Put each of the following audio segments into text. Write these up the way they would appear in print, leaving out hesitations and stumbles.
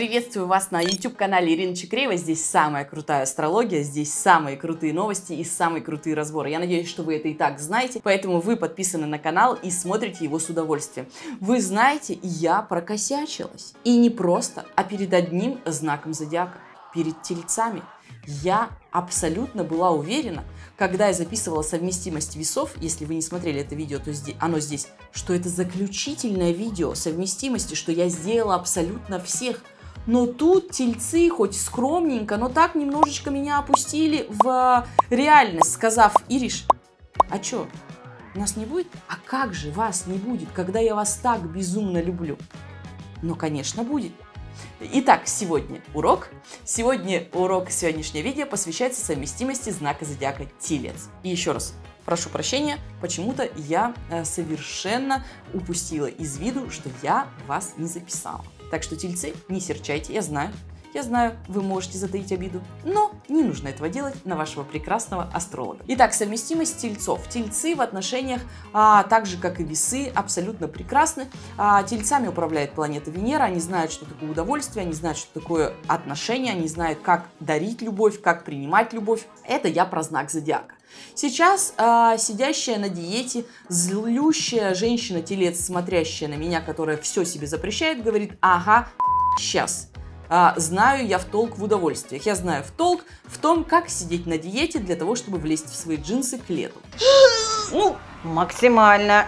Приветствую вас на YouTube-канале Ирины Чекреевой. Здесь самая крутая астрология, здесь самые крутые новости и самые крутые разборы. Я надеюсь, что вы это и так знаете, поэтому вы подписаны на канал и смотрите его с удовольствием. Вы знаете, я прокосячилась. И не просто, а перед одним знаком зодиака, перед тельцами. Я абсолютно была уверена, когда я записывала совместимость весов, если вы не смотрели это видео, то оно здесь, что это заключительное видео совместимости, что я сделала абсолютно всех. Но тут тельцы, хоть скромненько, но так немножечко меня опустили в реальность, сказав: Ириш, а чё, нас не будет? А как же вас не будет, когда я вас так безумно люблю? Ну, конечно, будет. Итак, сегодня урок. Сегодняшнее видео посвящается совместимости знака зодиака Телец. И еще раз прошу прощения, почему-то я совершенно упустила из виду, что я вас не записала. Так что, тельцы, не серчайте, я знаю, вы можете затаить обиду, но не нужно этого делать на вашего прекрасного астролога. Итак, совместимость тельцов. Тельцы в отношениях, так же как и весы, абсолютно прекрасны. Тельцами управляет планета Венера, они знают, что такое удовольствие, они знают, что такое отношения, они знают, как дарить любовь, как принимать любовь. Это я про знак зодиака. Сейчас сидящая на диете, злющая женщина-телец, смотрящая на меня, которая все себе запрещает, говорит: ага, сейчас. Знаю я в толк в удовольствиях. Я знаю в толк в том, как сидеть на диете для того, чтобы влезть в свои джинсы к лету. Ну, максимально.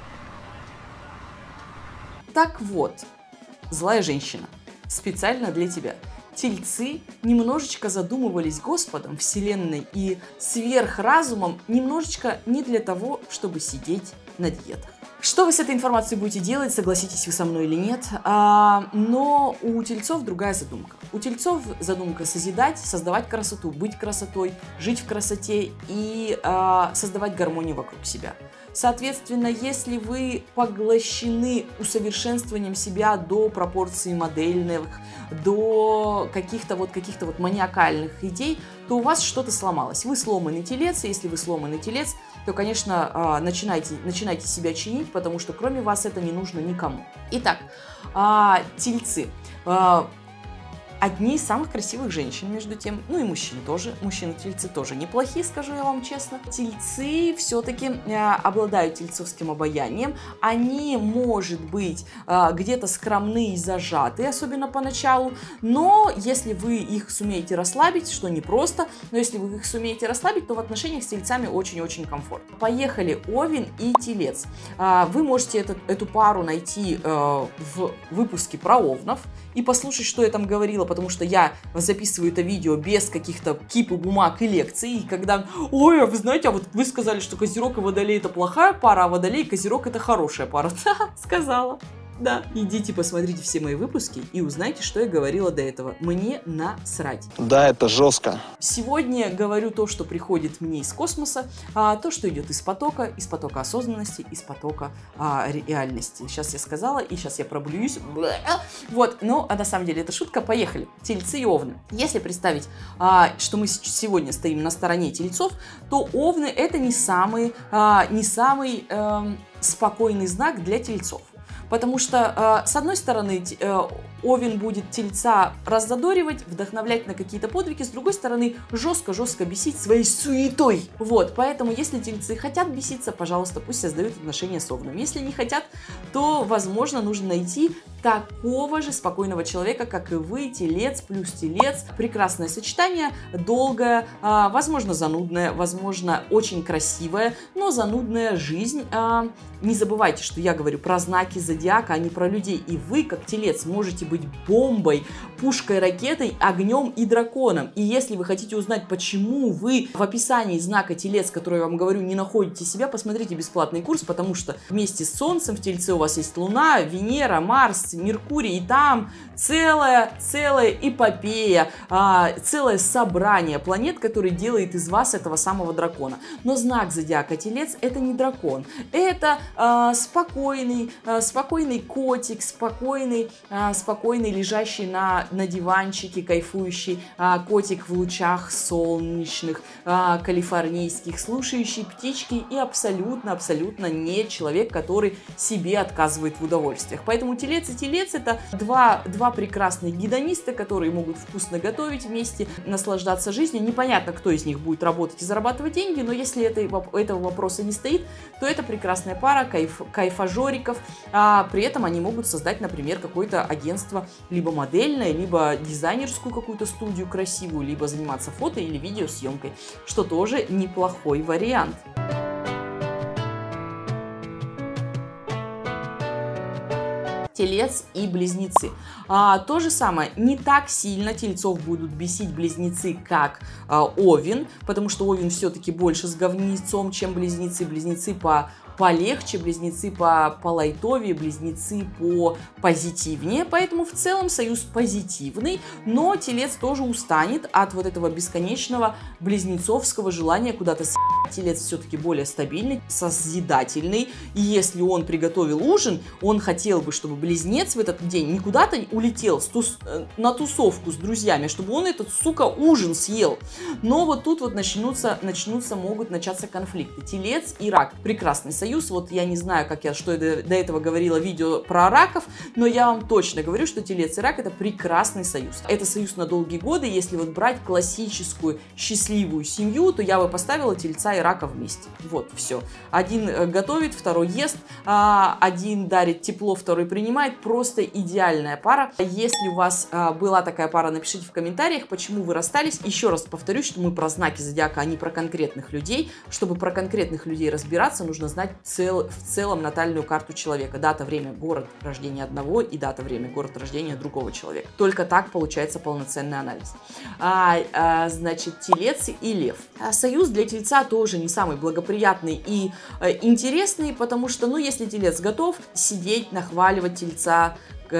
Так вот, злая женщина, специально для тебя. Тельцы немножечко задумывались Господом, Вселенной и сверхразумом немножечко не для того, чтобы сидеть на диетах. Что вы с этой информацией будете делать, согласитесь вы со мной или нет, но у тельцов другая задумка. У тельцов задумка созидать, создавать красоту, быть красотой, жить в красоте и создавать гармонию вокруг себя. Соответственно, если вы поглощены усовершенствованием себя до пропорций модельных, до каких-то вот маниакальных идей, то у вас что-то сломалось. Вы сломанный телец, и если вы сломанный телец, то, конечно, начинайте себя чинить, потому что кроме вас это не нужно никому. Итак, тельцы. Одни из самых красивых женщин, между тем, ну и мужчин тоже. Мужчины-тельцы тоже неплохие, скажу я вам честно. Тельцы все-таки обладают тельцовским обаянием. Они, может быть, где-то скромны и зажаты, особенно поначалу. Но если вы их сумеете расслабить, что непросто, но если вы их сумеете расслабить, то в отношениях с тельцами очень-очень комфортно. Поехали, Овен и Телец. Вы можете эту пару найти в выпуске про овнов и послушать, что я там говорила, потому что я записываю это видео без каких-то кипы бумаг и лекций, и когда: ой, а вы знаете, а вот вы сказали, что Козерог и Водолей это плохая пара, а Водолей и Козерог это хорошая пара. Да, сказала. Да, идите посмотрите все мои выпуски и узнайте, что я говорила до этого. Мне насрать. Да, это жестко. Сегодня говорю то, что приходит мне из космоса, то, что идет из потока осознанности, из потока реальности. Сейчас я сказала, и сейчас я проблююсь. Вот, но на самом деле это шутка. Поехали. Тельцы и овны. Если представить, что мы сегодня стоим на стороне тельцов, то овны это не самый спокойный знак для тельцов. Потому что, с одной стороны, Овен будет тельца раззадоривать, вдохновлять на какие-то подвиги, с другой стороны, жестко-жестко бесить своей суетой. Вот, поэтому, если тельцы хотят беситься, пожалуйста, пусть создают отношения с Овном. Если не хотят, то, возможно, нужно найти такого же спокойного человека, как и вы, телец плюс телец. Прекрасное сочетание, долгое, возможно, занудное, возможно, очень красивая, но занудная жизнь. Не забывайте, что я говорю про знаки зодиака, а не про людей. И вы, как телец, можете быть бомбой, пушкой, ракетой, огнем и драконом. И если вы хотите узнать, почему вы в описании знака телец, который я вам говорю, не находите себя, посмотрите бесплатный курс, потому что вместе с Солнцем в Тельце у вас есть Луна, Венера, Марс, Меркурий, и там целая эпопея, целое собрание планет, которые делает из вас этого самого дракона. Но знак зодиака Телец это не дракон, это спокойный котик, спокойный спокойный, лежащий на диванчике, кайфующий котик в лучах солнечных, калифорнийских, слушающий птички и абсолютно не человек, который себе отказывает в удовольствиях. Поэтому телец и телец — это два прекрасных гедониста, которые могут вкусно готовить вместе, наслаждаться жизнью. Непонятно, кто из них будет работать и зарабатывать деньги, но если этого вопроса не стоит, то это прекрасная пара кайфажориков. При этом они могут создать, например, какое-то агентство либо модельное, либо дизайнерскую какую-то студию красивую, либо заниматься фото или видеосъемкой, что тоже неплохой вариант. Телец и близнецы. То же самое, не так сильно тельцов будут бесить близнецы, как Овен, потому что Овен все-таки больше с говнецом, чем близнецы. Близнецы полегче, близнецы по лайтовее, близнецы по позитивнее, поэтому в целом союз позитивный, но телец тоже устанет от вот этого бесконечного близнецовского желания куда-то съебать. Телец все-таки более стабильный, созидательный, и если он приготовил ужин, он хотел бы, чтобы близнец в этот день не куда-то улетел на тусовку с друзьями, чтобы он этот, сука, ужин съел. Но вот тут вот могут начаться конфликты. Телец и рак. Прекрасный союз. Вот я не знаю, что я до этого говорила видео про раков, но я вам точно говорю, что телец и рак — это прекрасный союз. Это союз на долгие годы. Если вот брать классическую счастливую семью, то я бы поставила тельца и рака вместе. Вот, все. Один готовит, второй ест, один дарит тепло, второй принимает. Просто идеальная пара. Если у вас была такая пара, напишите в комментариях, почему вы расстались. Еще раз повторюсь, что мы про знаки зодиака, а не про конкретных людей. Чтобы про конкретных людей разбираться, нужно знать в целом натальную карту человека. Дата, время, город рождения одного и дата, время, город рождения другого человека. Только так получается полноценный анализ. Значит, телец и лев. Союз для тельца тоже не самый благоприятный и интересный, потому что, ну, если телец готов сидеть, нахваливать тельца,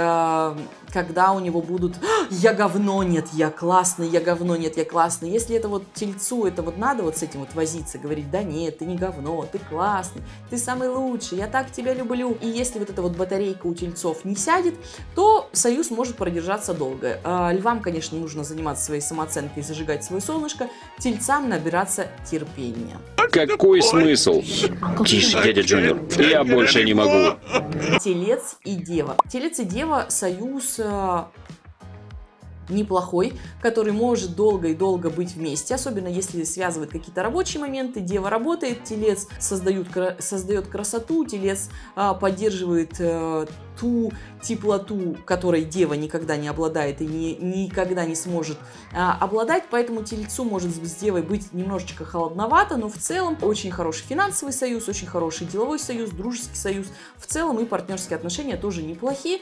когда у него будут «я говно, нет, я классный, я говно, нет, я классный». Если это вот тельцу, это вот надо вот с этим вот возиться, говорить «да нет, ты не говно, ты классный, ты самый лучший, я так тебя люблю». И если вот эта вот батарейка у тельцов не сядет, то союз может продержаться долго. Львам, конечно, нужно заниматься своей самооценкой и зажигать свое солнышко, тельцам набираться терпения. Какой смысл? Тише, дядя Джуниор, я больше не могу. Телец и дева. Телец и дева — союз неплохой, который может долго и долго быть вместе, особенно если связывает какие-то рабочие моменты. Дева работает, телец создает красоту, телец поддерживает ту теплоту, которой дева никогда не обладает и никогда не сможет обладать, поэтому тельцу может с девой быть немножечко холодновато, но в целом очень хороший финансовый союз, очень хороший деловой союз, дружеский союз, в целом и партнерские отношения тоже неплохие,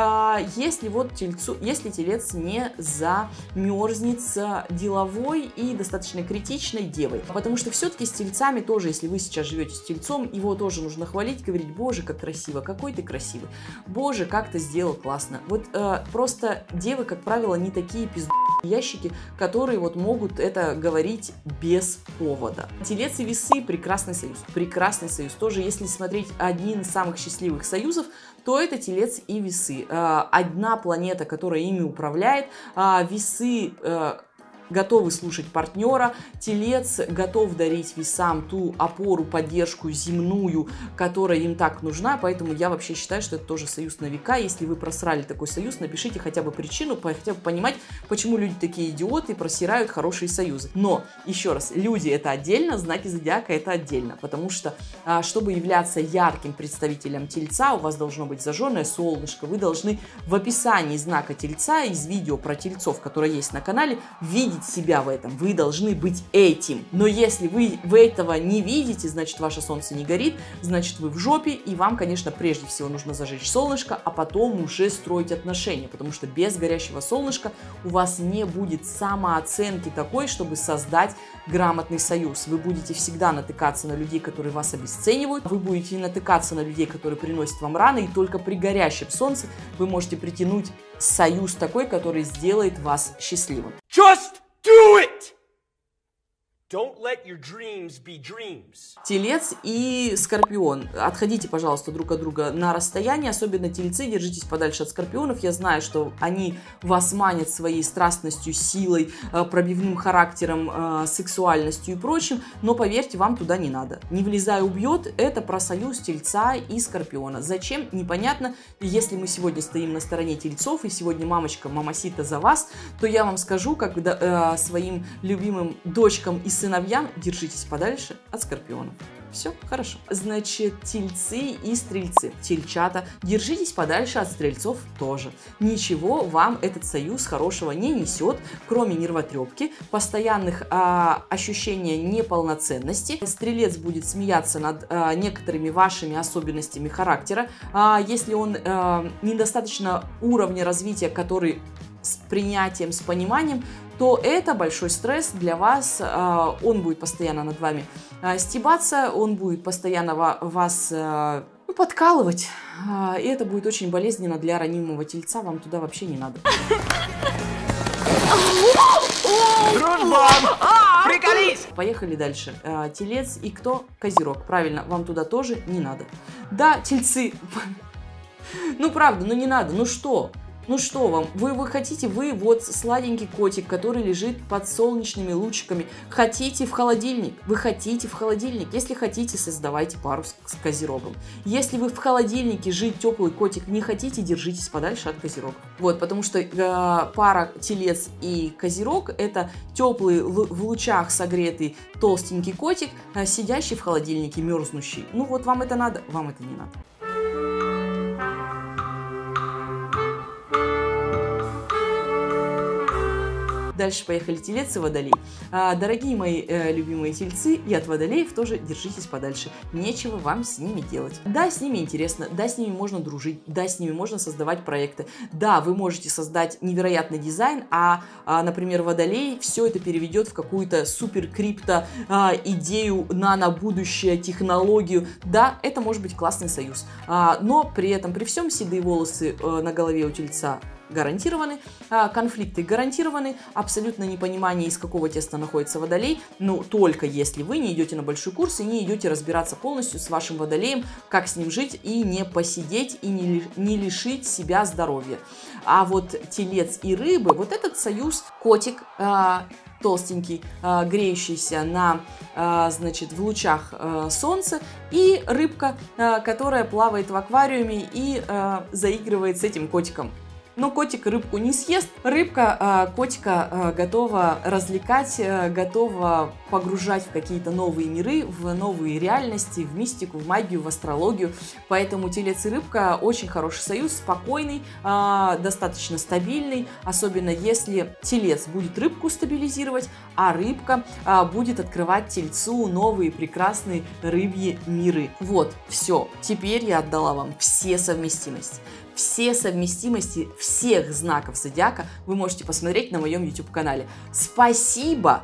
если телец не замерзнет с деловой и достаточно критичной девой, потому что все-таки с тельцами тоже, если вы сейчас живете с тельцом, его тоже нужно хвалить, говорить: боже, как красиво, какой ты красивый, боже, как ты сделал классно. Вот просто девы, как правило, не такие ящики, которые вот могут это говорить без повода. Телец и весы — прекрасный союз. Прекрасный союз. Тоже, если смотреть один из самых счастливых союзов, то это телец и весы. Одна планета, которая ими управляет. Весы готовы слушать партнера, телец готов дарить весам ту опору, поддержку земную, которая им так нужна, поэтому я вообще считаю, что это тоже союз на века. Если вы просрали такой союз, напишите хотя бы причину, хотя бы понимать, почему люди такие идиоты и просирают хорошие союзы. Но, еще раз, люди — это отдельно, знаки зодиака — это отдельно, потому что, чтобы являться ярким представителем тельца, у вас должно быть зажженное солнышко, вы должны в описании знака тельца из видео про тельцов, которое есть на канале, видеть себя в этом, вы должны быть этим. Но если вы этого не видите, значит, ваше солнце не горит, значит, вы в жопе, и вам, конечно, прежде всего нужно зажечь солнышко, а потом уже строить отношения, потому что без горящего солнышка у вас не будет самооценки такой, чтобы создать грамотный союз. Вы будете всегда натыкаться на людей, которые вас обесценивают, вы будете натыкаться на людей, которые приносят вам раны, и только при горящем солнце вы можете притянуть союз такой, который сделает вас счастливым. Just do it! Don't let your dreams be dreams. Телец и скорпион. Отходите, пожалуйста, друг от друга на расстояние. Особенно тельцы, держитесь подальше от скорпионов. Я знаю, что они вас манят своей страстностью, силой, пробивным характером, сексуальностью и прочим. Но поверьте, вам туда не надо. Не влезай, убьет. Это про союз тельца и скорпиона. Зачем? Непонятно. Если мы сегодня стоим на стороне тельцов, и сегодня мамочка, мамасита за вас, то я вам скажу, как своим любимым дочкам и сыновьям: держитесь подальше от скорпионов. Все хорошо. Значит, тельцы и стрельцы. Тельчата, держитесь подальше от стрельцов тоже. Ничего вам этот союз хорошего не несет, кроме нервотрепки, постоянных ощущения неполноценности. Стрелец будет смеяться над некоторыми вашими особенностями характера. Если он недостаточно уровня развития, который с принятием, с пониманием, то это большой стресс для вас. Он будет постоянно над вами стебаться, он будет постоянно вас подкалывать. И это будет очень болезненно для ранимого тельца. Вам туда вообще не надо. Дружбан! Приколись! Поехали дальше. Телец и кто? Козерог. Правильно, вам туда тоже не надо. Да, тельцы. Ну правда, ну не надо. Ну что? Ну что вам, вы хотите, вы вот сладенький котик, который лежит под солнечными лучиками, хотите в холодильник, вы хотите в холодильник, если хотите, создавайте пару с козерогом. Если вы в холодильнике жить теплый котик не хотите, держитесь подальше от козерога. Вот, потому что пара телец и козерог — это теплый, в лучах согретый толстенький котик, сидящий в холодильнике, мерзнущий. Ну вот вам это надо, вам это не надо. Дальше поехали телец и водолей. Дорогие мои любимые тельцы, и от водолеев тоже держитесь подальше. Нечего вам с ними делать. Да, с ними интересно, да, с ними можно дружить, да, с ними можно создавать проекты. Да, вы можете создать невероятный дизайн, например, водолей все это переведет в какую-то супер крипто идею, нано-будущее, технологию. Да, это может быть классный союз. Но при этом, при всем, седые волосы на голове у тельца гарантированы, конфликты гарантированы, абсолютно непонимание, из какого теста находится водолей, но только если вы не идете на большой курс и не идете разбираться полностью с вашим водолеем, как с ним жить и не посидеть, и не лишить себя здоровья. А вот телец и рыбы, вот этот союз, котик толстенький, греющийся значит, в лучах солнца, и рыбка, которая плавает в аквариуме и заигрывает с этим котиком. Но котик рыбку не съест. Рыбка котика готова развлекать, готова погружать в какие-то новые миры, в новые реальности, в мистику, в магию, в астрологию. Поэтому телец и рыбка очень хороший союз, спокойный, достаточно стабильный. Особенно если телец будет рыбку стабилизировать, а рыбка будет открывать тельцу новые прекрасные рыбьи миры. Вот, все. Теперь я отдала вам все совместимости. Все совместимости всех знаков зодиака вы можете посмотреть на моем YouTube-канале. Спасибо,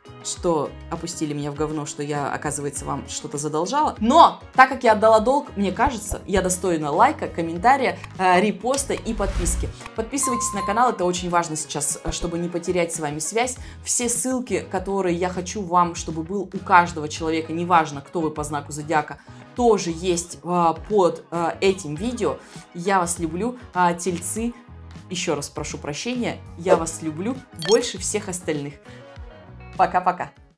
что опустили меня в говно, что я, оказывается, вам что-то задолжала. Но, так как я отдала долг, мне кажется, я достойна лайка, комментария, репоста и подписки. Подписывайтесь на канал, это очень важно сейчас, чтобы не потерять с вами связь. Все ссылки, которые я хочу вам, чтобы был у каждого человека, неважно, кто вы по знаку зодиака, тоже есть под этим видео. Я вас люблю, тельцы. Еще раз прошу прощения, я вас люблю больше всех остальных. Пока-пока.